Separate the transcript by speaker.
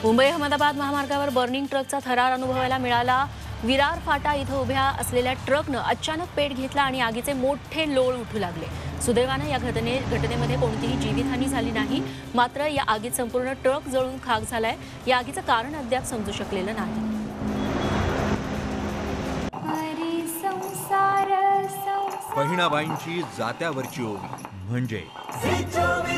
Speaker 1: मुंबई अहमदाबाद महामार्गावर बर्निंग ट्रकचा थरार अनुभवायला मिळाला। विरार फाटा इथं उभ्या असलेल्या ट्रकनं अचानक पेट घेतला आणि आगीचे मोठे लोळ उठू लागले। सुदैवाने या घटनेमध्ये कोणतीही जीवितहानी झाली नाही। मात्र या आगीत संपूर्ण ट्रक जळून खाक झालाय। या आगीचं कारण अद्याप समजू शकलेलं नाही।
Speaker 2: बहिणाबाईंची जात्यावरची ओवी म्हणजे